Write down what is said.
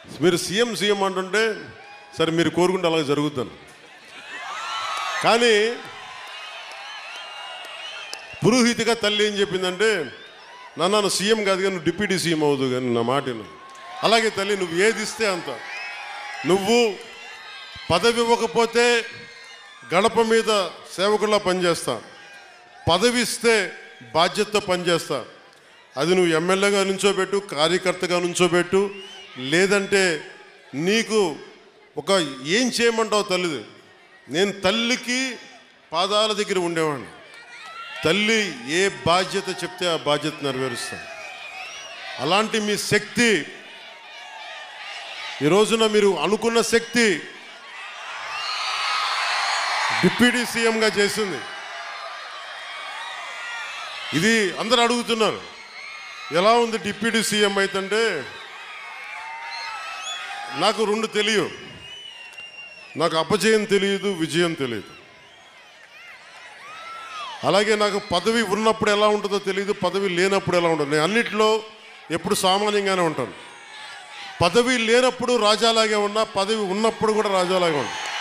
మీరు CM CM అంటుంటే సరే మీరు కోరుకుంటే అలాగే జరుగుతాను. కానీ పురోహితిగా తల్లి ఏం చెప్పిందంటే, నన్ను సీఎం కాదు కానీ నువ్వు డిప్యూటీ సీఎం అవుదు కానీ నా మాటను. అలాగే తల్లి నువ్వు ఏది ఇస్తే అంత. నువ్వు పదవి ఇవ్వకపోతే గడప మీద సేవకుల్లా పనిచేస్తా, పదవి ఇస్తే బాధ్యతతో పనిచేస్తా. అది నువ్వు ఎమ్మెల్యేగా నుంచోబెట్టు, కార్యకర్తగా నుంచోబెట్టు, లేదంటే నీకు ఒక ఏం చేయమంటావు తల్లిది. నేను తల్లికి పాదాల దగ్గర ఉండేవాడిని. తల్లి ఏ బాధ్యత చెప్తే ఆ బాధ్యత నెరవేరుస్తాను. అలాంటి మీ శక్తి ఈ రోజున మీరు అనుకున్న శక్తి డిప్యూటీ సీఎంగా చేసింది. ఇది అందరూ అడుగుతున్నారు, ఎలా ఉంది డిప్యూటీ సీఎం అయితే. నాకు రెండు తెలియదు, నాకు అపజయం తెలియదు, విజయం తెలియదు. అలాగే నాకు పదవి ఉన్నప్పుడు ఎలా ఉంటుందో తెలియదు, పదవి లేనప్పుడు ఎలా ఉంటుంది. నేను అన్నిట్లో ఎప్పుడు సామాన్యంగానే ఉంటాను. పదవి లేనప్పుడు రాజాలాగే ఉన్నా, పదవి ఉన్నప్పుడు కూడా రాజాలాగే ఉంటాను.